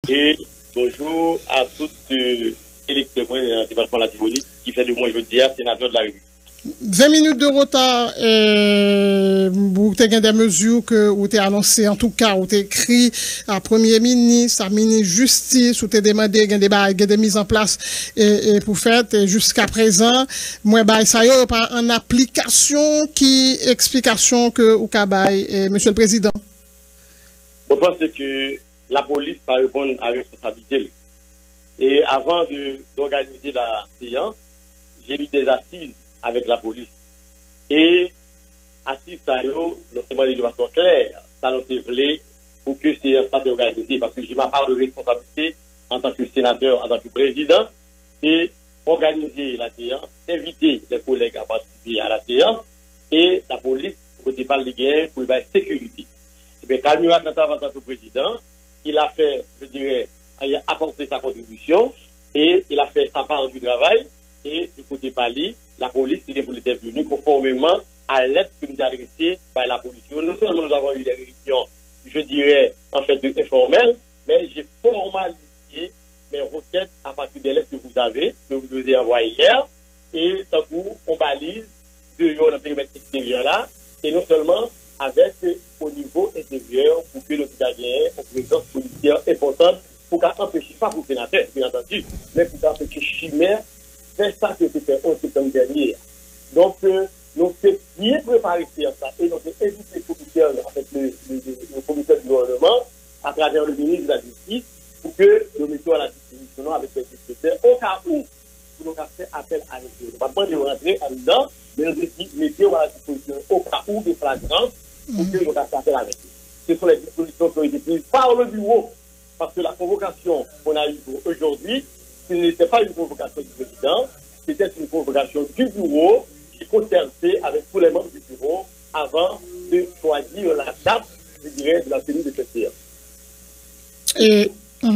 Et bonjour à toutes les électeurs du département de la Tibonite qui fait de moi, je veux dire, sénateur de la République. 20 minutes de retard, vous avez des mesures que vous avez annoncées, en tout cas, vous avez écrit à Premier ministre, à ministre Justice, vous avez demandé des mises en place et pour faire jusqu'à présent, moi, ça y est, en application, qui explication que vous avez, Monsieur le Président? Je pense que la police va répondre à la responsabilité. Et avant d'organiser la séance, j'ai mis des assises avec la police. Et assises, ça y est, notamment de façon claire, ça nous voulait pour que c'est pas organisé. Parce que j'ai ma part de responsabilité en tant que sénateur, en tant que président, et organiser la séance, inviter les collègues à participer à la séance, et la police, côté pas de guerre, pour la sécurité. Mais Calmura, en tant que président, il a fait, je dirais, il a apporté sa contribution, et il a fait sa part du travail, et du côté Pali, la police est venue conformément à l'aide que nous a adressée par la police. Non seulement nous avons eu des réunions, je dirais, en fait, informelles, mais j'ai formalisé mes requêtes à partir des lettres que vous avez envoyées hier, et tant coup, on balise dans le périmètre extérieur là, et non seulement avec au niveau intérieur pour que nous ayons une présence policière importante pour empêcher, pas pour le sénateur, bien entendu, mais pour empêcher Chimère. C'est ça que c'était en septembre dernier. Donc, nous sommes bien préparés à ça. Et nous avons invité les commissaires, en fait, le commissaire du gouvernement, à travers le ministre de la Justice, pour que nous mettions à la disposition avec les secrétaires, au cas où nous avons fait appel à nous. Nous ne pouvons pas rentrer en dedans, mais nous mettons à la disposition au cas où des flagrances, pour que nous avons fait appel à nous. Ce sont les dispositions qui ont été prises par le bureau, parce que la convocation qu'on a eue pour aujourd'hui, ce n'était pas une convocation du président, c'était une convocation du bureau qui concertait avec tous les membres du bureau avant de choisir la date, je dirais, de la tenue de cette séance. Et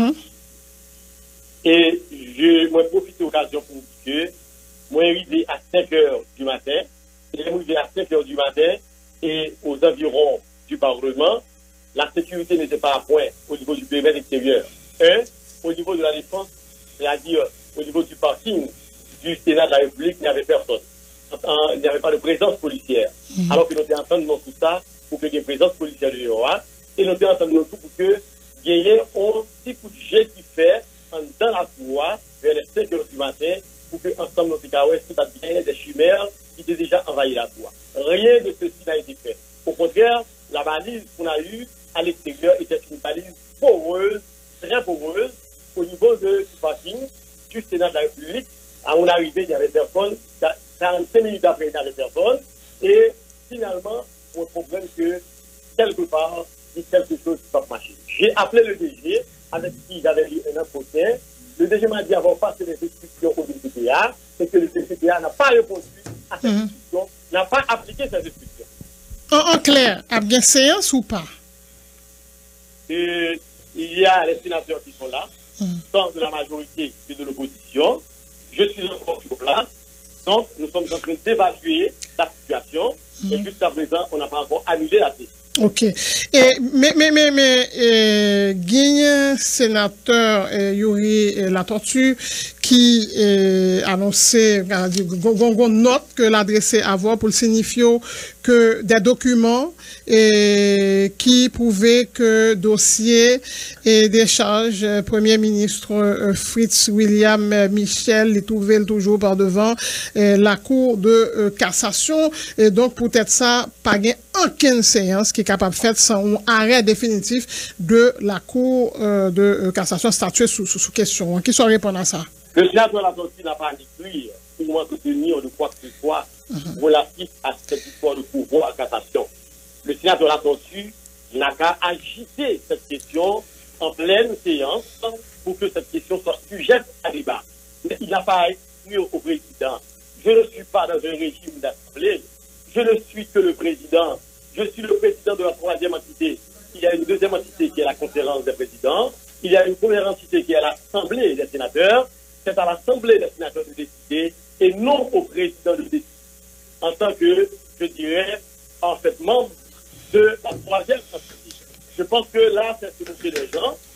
je profite de l'occasion pour dire que moi, arrivé à 5 h du matin, et arrivé à 5 h du matin, et aux environs du Parlement, la sécurité n'était pas à point au niveau du périmètre extérieur. Au niveau de la défense, c'est-à-dire au niveau du parking du Sénat de la République, il n'y avait personne. Il n'y avait pas de présence policière. Alors que nous étions en train de tout ça pour qu'il y ait une présence policière de l'Europe. Et nous étions en train de tout pour que il y ait un petit coup de jet qui fait dans la cour vers les 5 h du matin pour que ensemble nous puissions bien des chimères qui étaient déjà envahi la cour. Rien de ceci n'a été fait. Au contraire, la balise qu'on a eue à l'extérieur était une balise poreuse, très poreuse, au niveau du parking du Sénat de la République. À mon arrivée, il y avait personne. 45 minutes après, il n'y avait personne. Et finalement, on comprend que quelque part, il y a quelque chose qui va marcher. J'ai appelé le DG, avec qui j'avais eu un entretien. Le DG m'a dit avoir passé des instructions au DCPA, et que le DCPA n'a pas répondu à cette instruction, n'a pas appliqué cette instruction. En clair, a bien séance ou pas? Il y a les sénateurs qui sont là, tant de la majorité que de l'opposition. Je suis encore sur place. Donc, nous sommes en train d'évaluer la situation. Et jusqu'à présent, on n'a pas encore annulé la session. Ok. Mais, Guigné, sénateur Yuri Latortue, qui annonçait, note que l'adressé à voir pour le signifier que des documents qui prouvaient que dossier et des charges Premier ministre Fritz William Michel les trouvait toujours par devant la Cour de cassation. Et donc, peut-être ça, pas aucune séance qui est capable de faire sans un arrêt définitif de la Cour de cassation statuée sous question. Qui soit répondre à ça? Le sénateur Latortue n'a pas écrit pour m'entretenir de quoi que ce soit relatif à cette histoire de pouvoir à cassation. Le sénateur Latortue n'a qu'à agiter cette question en pleine séance pour que cette question soit sujette à débat. Mais il n'a pas écrit au président. Je ne suis pas dans un régime d'assemblée. Je ne suis que le président. Je suis le président de la troisième entité. Il y a une deuxième entité qui est la conférence des présidents. Il y a une première entité qui est l'Assemblée des sénateurs. C'est à l'Assemblée des sénateurs de décider et non au président de décider. En tant que, je dirais, en fait, membre de la troisième entité. Je pense que là, c'est ce que des gens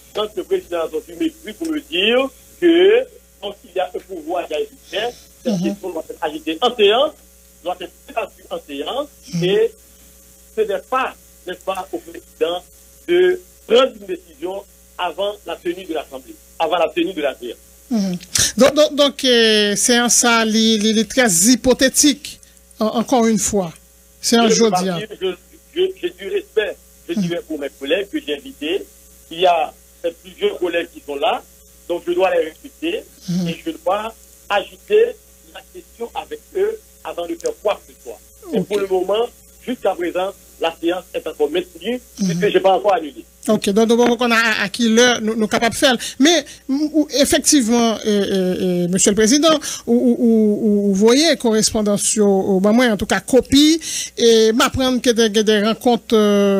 quand le président a sorti m'écrit pour me dire que, quand il y a un pouvoir qui a été fait, cette question doit être agitée en séance, doit être débattue en séance, et ce n'est pas, n'est-ce pas, au président de prendre une décision avant la tenue de l'Assemblée, avant la tenue de la séance. Donc c'est un ça, les très hypothétique, encore une fois. C'est un jeudi. J'ai du respect, je dirais, pour mes collègues que j'ai invités. Il y a plusieurs collègues qui sont là, donc je dois les respecter et je dois agiter la question avec eux avant de faire quoi que ce soit. Et pour le moment, jusqu'à présent, la séance est encore maintenue puisque je n'ai pas encore annulé. Ok, donc on a acquis l'heure, nous sommes capables de faire. Mais effectivement, Monsieur le Président, vous voyez correspondance au moi en tout cas copie, et m'apprendre que des rencontres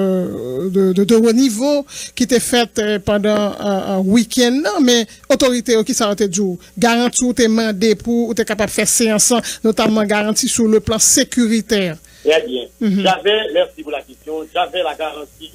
de haut niveau qui étaient faites pendant un week-end, mais autorité qui s'arrêtait du jour, garantie ou t'es mandé pour ou t'es capable de faire séance, notamment garantie sur le plan sécuritaire. Très bien. Merci pour la question, j'avais la garantie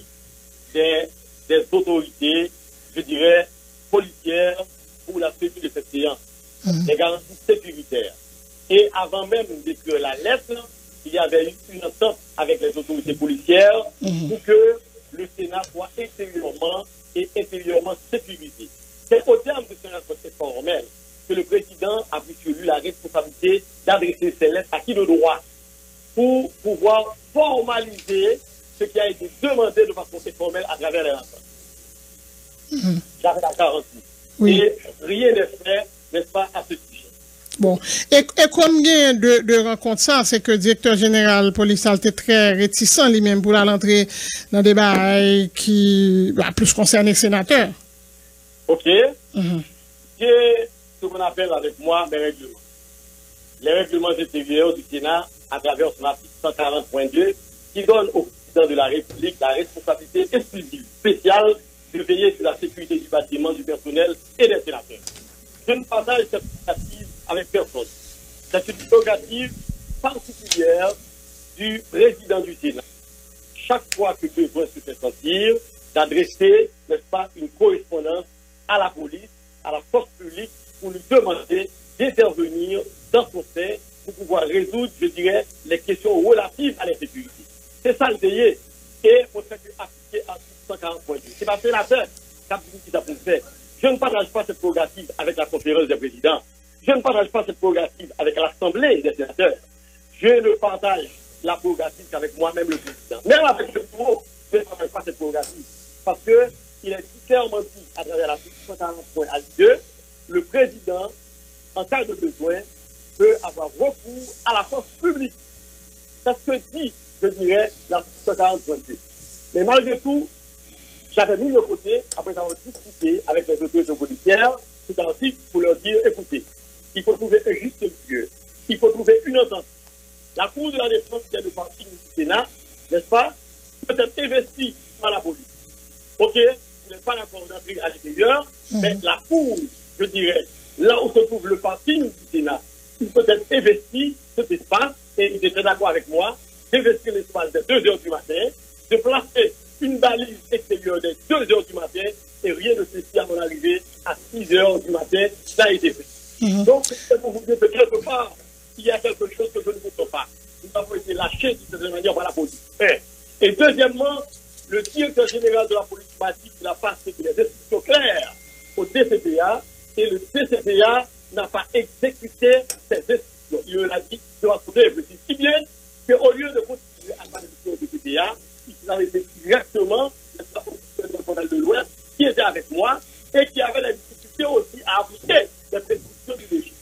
des autorités, je dirais, policières pour la tenue de cette séance, des garanties sécuritaires. Et avant même d'écrire la lettre, il y avait eu une entente avec les autorités policières pour que le Sénat soit extérieurement et intérieurement sécurisé. C'est au terme de ce rencontre formel que le président a pris sur lui la responsabilité d'adresser ces lettres à qui de droit pour pouvoir formaliser ce qui a été demandé de façon formelle à travers les rencontres. J'avais la garantie. Oui. Et rien n'est fait, n'est-ce pas, à ce sujet. Bon. Et combien de rencontres ça? C'est que le directeur général police a été très réticent lui-même pour l'entrée dans des débat qui va plus concerner les sénateurs. OK. J'ai ce qu'on appelle avec moi mes règlements. Les règlements intérieurs du Sénat à travers son article 140.2 qui donne au président de la République la responsabilité exclusive, spéciale, de veiller sur la sécurité du bâtiment, du personnel et des sénateurs. Je ne partage cette prérogative avec personne. C'est une prérogative particulière du président du Sénat. Chaque fois que besoin se fait sentir, d'adresser, n'est-ce pas, une correspondance à la police, à la force publique, pour lui demander d'intervenir dans son sein pour pouvoir résoudre, je dirais, les questions relatives à l'insécurité. C'est ça le DIE. Et pour faire appliquer à 140.2. C'est pas sénateur qui a fait. Je ne partage pas cette prérogative avec la conférence des présidents. Je ne partage pas cette prérogative avec l'Assemblée des sénateurs. Je ne partage la prérogative qu'avec moi-même le président. Même avec le bureau, je ne partage pas cette prérogative. Parce que il est clairement dit à travers l'article 140.2, le président, en cas de besoin, peut avoir recours à la force publique. C'est ce que dit, je dirais, l'article 140.2. Mais malgré tout, j'avais mis de côté, après avoir discuté avec les autorités policières, cet article pour leur dire, écoutez, il faut trouver un juste lieu, il faut trouver une entente. La Cour de la défense, qui est le parti du Sénat, n'est-ce pas, peut être investie par la police. Ok, vous n'êtes pas d'accord d'entrer à l'extérieur, mais la Cour, je dirais, là où se trouve le parti du Sénat, il peut être investi cet espace, et il était d'accord avec moi, d'investir l'espace de 2 heures du matin, de placer une balise extérieure de 2 heures du matin, et rien de ceci à mon arrivée à 6 heures du matin, ça a été fait. Donc, c'est pour vous dire que quelque part, il y a quelque chose que je ne comprends pas. Nous avons été lâchés d'une certaine manière par la police. Et deuxièmement, le directeur général de la police m'a dit qu'il a passé des instructions claires au DCPA, et le DCPA n'a pas exécuté ces instructions. Il l'a dit, je vais trouver, je dis si bien qu'au lieu de continuer à passer au DCPA, il avait été directement le de l'Ouest qui était avec moi et qui avait la difficulté aussi à appliquer les prescriptions du régime.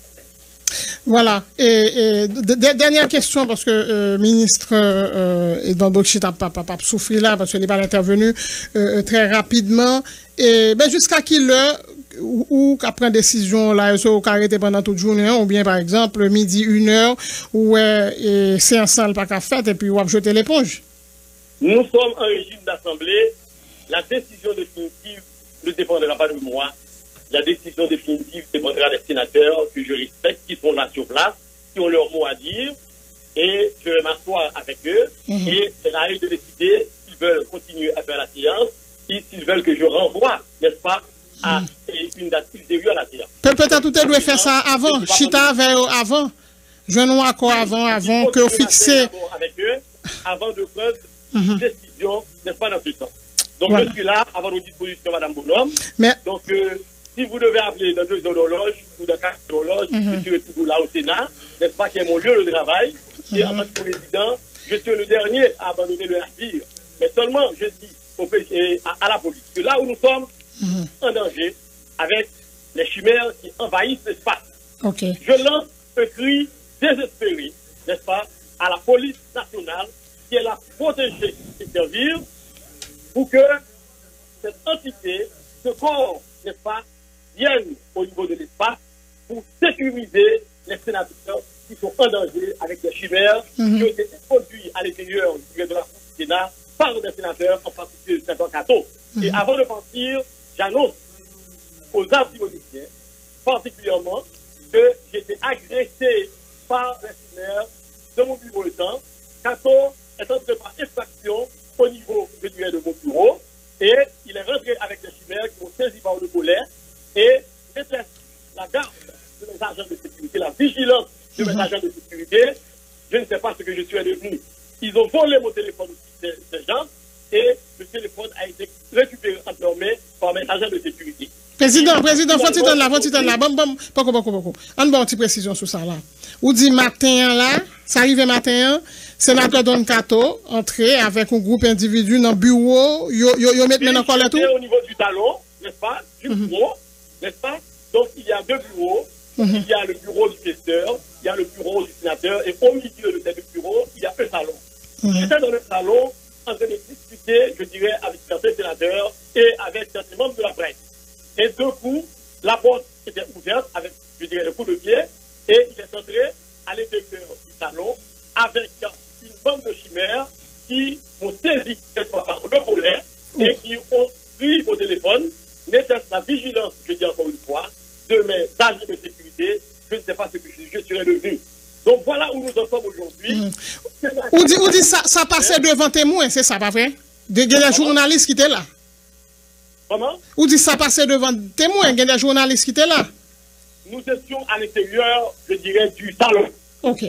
Voilà. Et dernière question, parce que le ministre Edouard Bochit n'a pas souffert là, parce qu'il n'est pas intervenu très rapidement. Et ben, jusqu'à quelle heure ou qu'après décision là, ils sont arrêtés pendant toute journée, ou bien par exemple midi, 1h, où c'est ensemble pas qu'à faire, et puis on va jeter l'éponge. Nous sommes un régime d'assemblée. La décision définitive ne dépendra pas de moi. La décision définitive dépendra des sénateurs que je respecte, qui sont là sur place, qui ont leur mot à dire. Et je vais m'asseoir avec eux. Et c'est à eux de décider s'ils veulent continuer à faire la séance s'ils veulent que je renvoie, n'est-ce pas, à une date ultérieure à la séance. Peut-être tout doit faire ça avant, chita avant. Je n'ai accord avant que vous fixez. Avec eux, avant de prendre une décision, n'est-ce pas, dans ce sens. Donc, je suis là, avant vos dispositions, Madame Bonhomme. Donc, si vous devez appeler dans 2 horloges ou dans 4 horloges, je suis toujours là au Sénat, n'est-ce pas, qui est mon lieu de travail. Et en tant que président, je suis le dernier à abandonner le navire. Mais seulement, je dis à la police que là où nous sommes en danger, avec les chimères qui envahissent l'espace, je lance un cri désespéré, n'est-ce pas, à la police nationale qui est là pour protéger et servir pour que cette entité, ce corps, n'est-ce pas, vienne au niveau de l'espace pour sécuriser les sénateurs qui sont en danger avec des chimères qui ont été introduits à l'intérieur de la Cour du Sénat par des sénateurs, en particulier le sénateur Cato. Et avant de partir, j'annonce aux anti-politiciens, particulièrement, que j'ai été agressé par les chimères de mon bureau de temps. Cato est entré par effraction au niveau de mon bureau et il est rentré avec des chimères qui m'ont saisi par le collet et j'étais la garde de mes agents de sécurité, la vigilance de mes agents de sécurité. Je ne sais pas ce que je suis devenu. Ils ont volé mon téléphone aussi, ces gens, et le téléphone a été récupéré entre leurs mains par mes agents de sécurité. Président, faut-il là, beaucoup. On va une petite précision sur ça là. Ou dit matin là, ça arrive matin, sénateur Don Cato entré avec un groupe individu dans le bureau, yo met maintenant quoi là tout? Au niveau du talon, n'est-ce pas, du bureau, n'est-ce pas? Donc il y a 2 bureaux, il y a le bureau du questeur, il y a le bureau du sénateur, et au milieu de ces 2 bureaux, il y a un salon. J'étais dans le salon en train de discuter, je dirais, avec certains sénateurs et avec certains membres de la presse. Et d'un coup, la porte était ouverte avec, je dirais, le coup de pied, et il est entré à l'intérieur du salon avec une bande de chimères qui m'ont saisi par le collet et qui ont pris au téléphone. N'était-ce la vigilance, je dis encore une fois, de mes agents de sécurité, je ne sais pas ce que je serais devenu. Donc voilà où nous en sommes aujourd'hui. Ou dit ça passait devant témoin, c'est ça, pas vrai? Il y a des journalistes qui étaient là. Comment? Ou dit ça passait devant témoin, il y a des journalistes qui étaient là. Nous étions à l'intérieur, je dirais, du salon. Ok,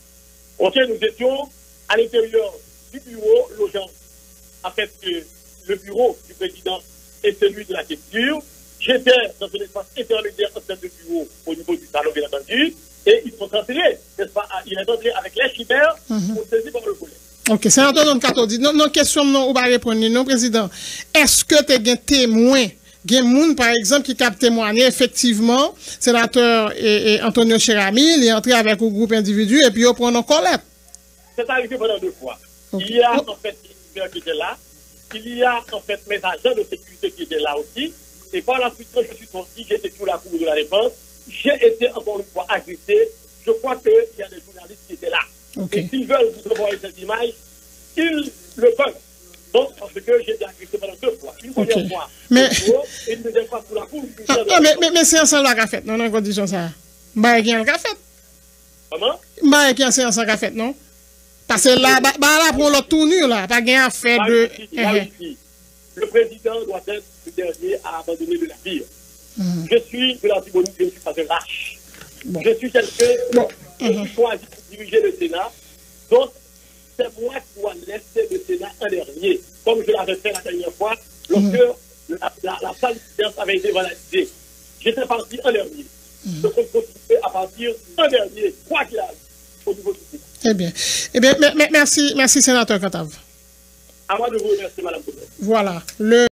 nous étions à l'intérieur du bureau, logeant. En fait, le bureau du président et celui de la question. J'étais dans un espace intermédiaire en termes de bureau au niveau du salon, bien entendu, et ils sont entrés, n'est-ce pas? Il est entré avec les chimères pour saisir par le collet. Ok, sénateur Don Cato dit, non, question, non, ou pas répondre, non, président. Est-ce que tu as un témoin, un monde, par exemple, qui capte témoigner, effectivement, sénateur Antonio Cherami, il est entré avec un groupe individu et puis il prend un collet? C'est arrivé pendant 2 fois. Okay. Il y a en fait des chimères qui étaient là, il y a en fait mes agents de sécurité qui étaient là aussi, et par la suite, quand je suis sorti, j'étais sur la cour de la défense, j'ai été encore une fois agressé. Je crois qu'il y a des journalistes qui étaient là. Okay. Et s'ils veulent vous envoyer cette image, ils le peuvent. Donc, parce que j'ai été agressé pendant 2 fois. Une première fois, et une deuxième fois pour la cour. Mais c'est un seul la fait, non, en condition ça. Bah, il y a un fait. Comment? Bah, il y a un seul la fait, non? Parce que là, là, pour l'autre tournure, là, pas gain à faire de. Le président doit être le dernier à abandonner le navire. Je suis de l'Antibonite, je ne suis pas un lâche. Je suis quelqu'un qui choisit de diriger le Sénat. Donc, c'est moi qui dois laisser le Sénat en dernier. Comme je l'avais fait la dernière fois, lorsque la salle de séance avait été vandalisée. J'étais parti en dernier. Je compte continuer à partir en dernier, quoi qu'il arrive, au niveau du Sénat. Eh bien, merci, sénateur Cantave. À moi de vous remercier, Madame Boudin. Voilà.